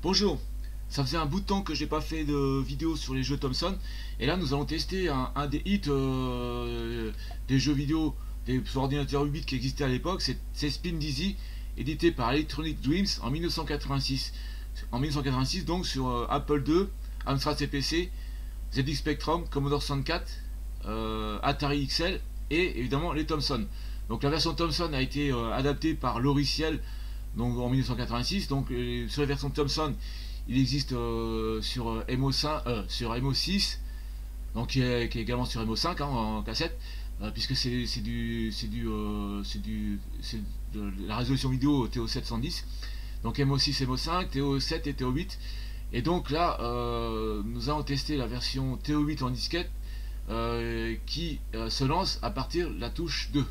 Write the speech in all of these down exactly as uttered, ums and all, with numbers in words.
Bonjour, ça faisait un bout de temps que j'ai pas fait de vidéo sur les jeux Thomson et là nous allons tester un, un des hits euh, des jeux vidéo des ordinateurs huit bits qui existaient à l'époque, c'est Spin Dizzy, édité par Electronic Dreams en mille neuf cent quatre-vingt-six. En mille neuf cent quatre-vingt-six donc sur euh, Apple deux, Amstrad C P C, Z X Spectrum, Commodore soixante-quatre, euh, Atari X L et évidemment les Thomson. Donc la version Thomson a été euh, adaptée par Loriciel donc en mille neuf cent quatre-vingt-six. Donc euh, sur la version Thomson il existe euh, sur euh, M O cinq, euh, sur M O six, donc qui est, qui est également sur M O cinq hein, en cassette, euh, puisque c'est du c'est du euh, c'est du c'est de la résolution vidéo T O sept cent dix, donc M O six, M O cinq, T O sept et T O huit. Et donc là euh, nous allons tester la version T O huit en disquette euh, qui euh, se lance à partir de la touche deux.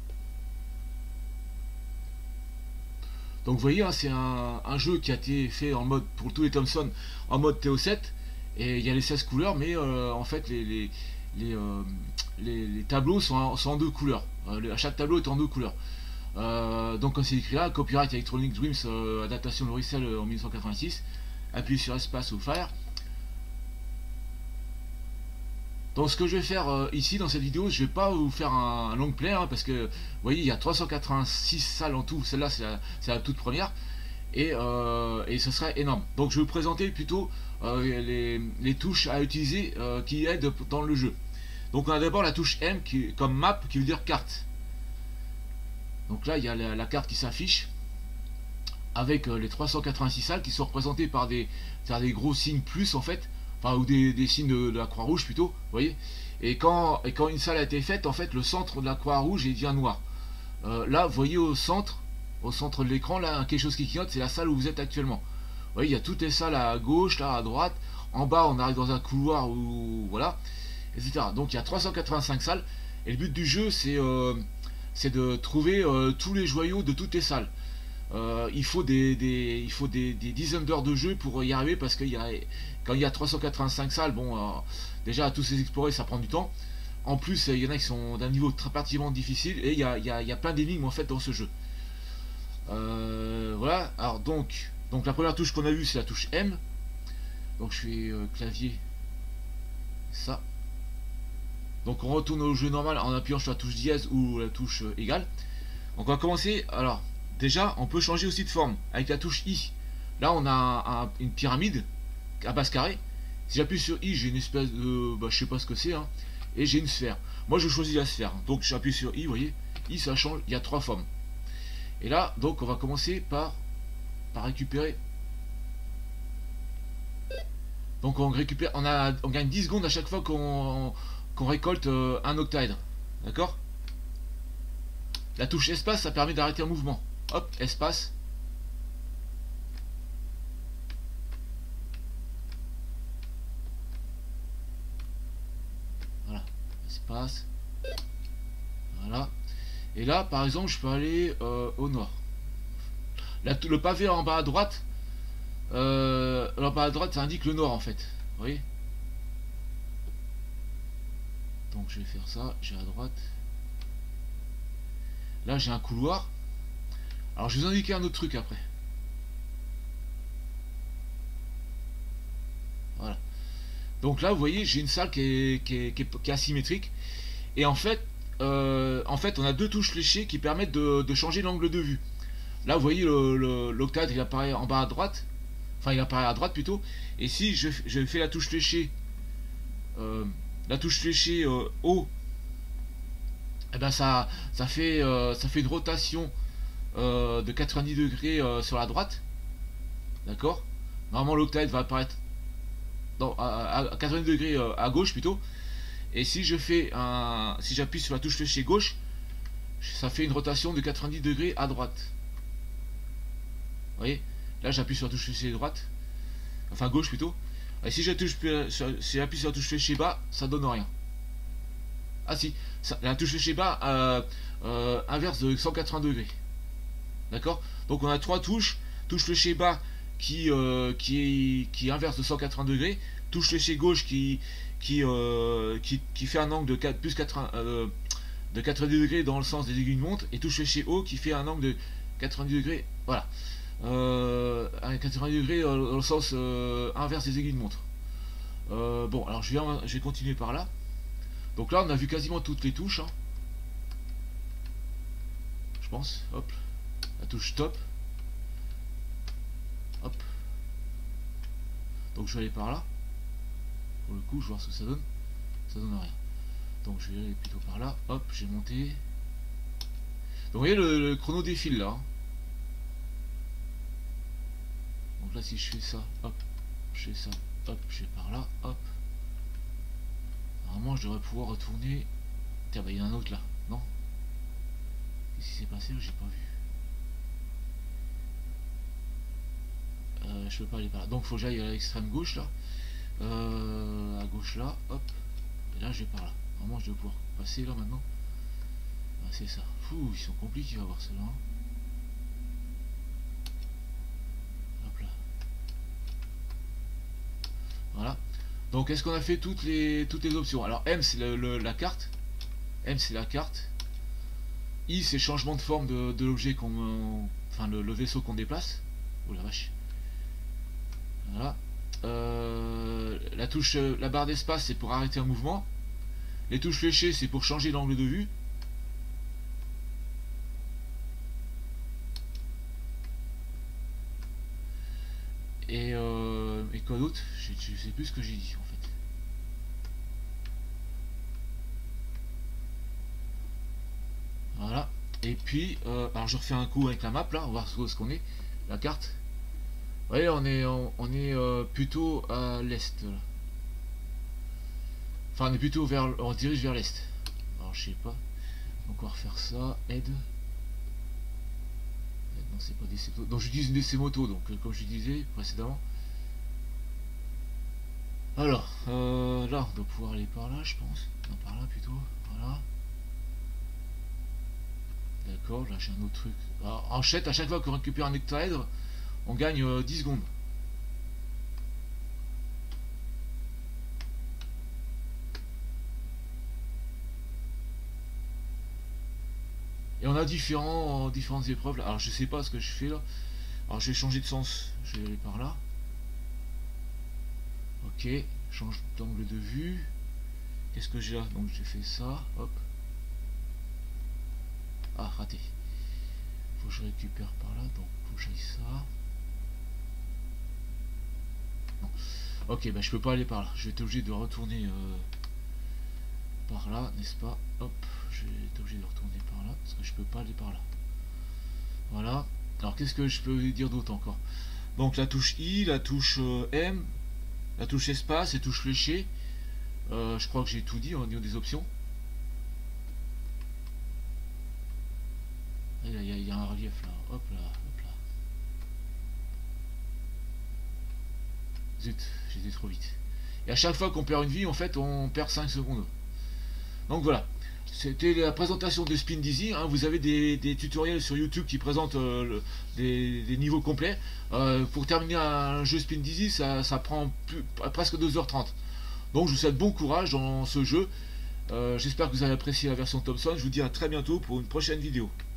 Donc vous voyez, hein, c'est un, un jeu qui a été fait en mode, pour tous les Thomson, en mode T O sept, et il y a les seize couleurs, mais euh, en fait les, les, les, euh, les, les tableaux sont en, sont en deux couleurs. Euh, chaque tableau est en deux couleurs. Euh, donc comme c'est écrit là, Copyright Electronic Dreams, euh, adaptation Loriciel en mille neuf cent quatre-vingt-six, appuyez sur espace ou Fire. Donc ce que je vais faire euh, ici dans cette vidéo, je vais pas vous faire un, un long play hein, parce que vous voyez il y a trois cent quatre-vingt-six salles en tout, celle-là c'est la, la toute première et, euh, et ce serait énorme. Donc je vais vous présenter plutôt euh, les, les touches à utiliser euh, qui aident dans le jeu. Donc on a d'abord la touche M qui, comme map qui veut dire carte. Donc là il y a la, la carte qui s'affiche avec euh, les trois cent quatre-vingt-six salles qui sont représentées par des, par des gros signes plus en fait. Enfin, ou des, des signes de, de la Croix-Rouge plutôt, vous voyez. Et quand, et quand une salle a été faite, en fait, le centre de la Croix-Rouge il devient noir. Euh, là, vous voyez au centre, au centre de l'écran, là, quelque chose qui clignote, c'est la salle où vous êtes actuellement. Vous voyez, il y a toutes les salles à gauche, là, à droite. En bas, on arrive dans un couloir où, voilà, et cetera. Donc, il y a trois cent quatre-vingt-cinq salles. Et le but du jeu, c'est euh, c'est de trouver euh, tous les joyaux de toutes les salles. Euh, il faut des, des il faut des, des dizaines d'heures de jeu pour y arriver parce qu'il y a quand il y a trois cent quatre-vingt-cinq salles, bon euh, déjà à tous ces explorer ça prend du temps. En plus il y en a qui sont d'un niveau très particulièrement difficile et il y a, il y a, il y a plein d'énigmes en fait dans ce jeu. Euh, voilà, alors donc donc la première touche qu'on a vue c'est la touche M. Donc je fais euh, clavier ça. Donc on retourne au jeu normal en appuyant sur la touche dièse ou la touche euh, égale. Donc on va commencer. Alors déjà, on peut changer aussi de forme avec la touche I. Là, on a un, un, une pyramide à base carrée. Si j'appuie sur I, j'ai une espèce de... Bah, je sais pas ce que c'est. Hein, et j'ai une sphère. Moi, je choisis la sphère. Donc, j'appuie sur I, vous voyez. I, ça change. Il y a trois formes. Et là, donc, on va commencer par, par récupérer. Donc, on récupère... On, a, on gagne dix secondes à chaque fois qu'on qu'on récolte euh, un octaèdre. D'accord? La touche espace, ça permet d'arrêter un mouvement. Hop, espace. Voilà, espace. Voilà. Et là, par exemple, je peux aller euh, au nord. La, le pavé en bas à droite, euh, en bas à droite, ça indique le nord en fait. Vous voyez? Donc je vais faire ça, j'ai à droite. Là, j'ai un couloir. Alors je vais vous indiquer un autre truc après. Voilà. Donc là vous voyez j'ai une salle qui est, qui est, qui est, qui est asymétrique. Et en fait, euh, en fait on a deux touches fléchées qui permettent de, de changer l'angle de vue. Là vous voyez l'octade il apparaît en bas à droite. Enfin il apparaît à droite plutôt. Et si je, je fais la touche fléchée euh, la touche fléchée euh, haut, et eh ben ça, ça, fait, euh, ça fait une rotation Euh, de quatre-vingt-dix degrés euh, sur la droite, d'accord. Normalement l'octaèdre va apparaître non, à, à quatre-vingt-dix degrés euh, à gauche plutôt. Et si je fais un, si j'appuie sur la touche fléchée gauche, ça fait une rotation de quatre-vingt-dix degrés à droite. Vous voyez, là j'appuie sur la touche fléchée droite, enfin gauche plutôt. Et si j'appuie sur, si j'appuie sur la touche fléchée bas, ça donne rien. Ah si, ça, la touche fléchée bas euh, euh, inverse de cent quatre-vingts degrés. D'accord. Donc on a trois touches. Touche fléchée bas qui, euh, qui, qui inverse de cent quatre-vingts degrés. Touche fléchée gauche qui, qui, euh, qui, qui fait un angle de quatre, plus quatre-vingts, euh, de quatre-vingt-dix degrés dans le sens des aiguilles de montre. Et touche fléchée haut qui fait un angle de quatre-vingt-dix degrés. Voilà. Euh, quatre-vingts degrés dans le sens euh, inverse des aiguilles de montre. Euh, bon, alors je vais, je vais continuer par là. Donc là, on a vu quasiment toutes les touches. Hein. Je pense. Hop. La touche stop. Hop. Donc je vais aller par là. Pour le coup, je vais voir ce que ça donne. Ça donne rien. Donc je vais aller plutôt par là. Hop, j'ai monté. Donc vous voyez, le, le chrono défile là. Hein. Donc là, si je fais ça, hop, je fais ça, hop, je vais par là, hop. Normalement, je devrais pouvoir retourner. Tiens, bah il y en a un autre là, non? Qu'est-ce qui s'est passé? J'ai pas vu. Euh, je peux pas aller par là. Donc, faut que j'aille à l'extrême gauche là. Euh, à gauche là, hop. Et là, je vais par là. Normalement, je dois pouvoir passer là maintenant. Ah, c'est ça. Fou, ils sont compliqués à voir ceux-là. Hein. Voilà. Donc est-ce qu'on a fait toutes les toutes les options? Alors M c'est le, le, la carte. M c'est la carte. I c'est changement de forme de, de l'objet qu'on, enfin le, le vaisseau qu'on déplace. Oh la vache. Voilà. Euh, la touche, la barre d'espace c'est pour arrêter un mouvement. Les touches fléchées c'est pour changer l'angle de vue. Et, euh, et quoi d'autre? Je, je sais plus ce que j'ai dit en fait. Voilà. Et puis, euh, alors je refais un coup avec la map là, on va voir ce qu'on est. La carte. Vous voyez, on est, on, on est euh, plutôt à l'est là. Enfin, on est plutôt vers, on dirige vers l'est. Alors je sais pas. Donc on va refaire ça. Aide. Non, c'est pas D C moto. Donc j'utilise une D C moto, donc euh, comme je disais précédemment. Alors, euh, là, on doit pouvoir aller par là, je pense. Non, par là plutôt. Voilà. D'accord, là j'ai un autre truc. Alors, en chèque, à chaque fois qu'on récupère un hectaèdre, on gagne euh, dix secondes. Et on a différents, euh, différentes épreuves là. Alors je sais pas ce que je fais là. Alors je vais changer de sens. Je vais aller par là. Ok. Change d'angle de vue. Qu'est-ce que j'ai là? Donc j'ai fait ça. Hop. Ah, raté. Faut que je récupère par là. Donc faut que j'aille ça. Non. Ok, bah je peux pas aller par là. Je vais être obligé de retourner euh, par là, n'est-ce pas? Hop. Je vais être obligé de retourner par là parce que je peux pas aller par là. Voilà. Alors qu'est-ce que je peux dire d'autre encore? Donc la touche I, la touche euh, M, la touche espace et touche fléchée. Euh, je crois que j'ai tout dit au niveau des options. Il y, y, y a un relief là. Hop là, hop là. Zut, j'étais trop vite. Et à chaque fois qu'on perd une vie, en fait, on perd cinq secondes. Donc voilà. C'était la présentation de Spin Dizzy. Hein. Vous avez des, des tutoriels sur YouTube qui présentent euh, le, des, des niveaux complets. Euh, pour terminer un jeu Spin Dizzy, ça, ça prend plus, presque deux heures trente. Donc je vous souhaite bon courage dans ce jeu. Euh, J'espère que vous avez apprécié la version Thompson. Je vous dis à très bientôt pour une prochaine vidéo.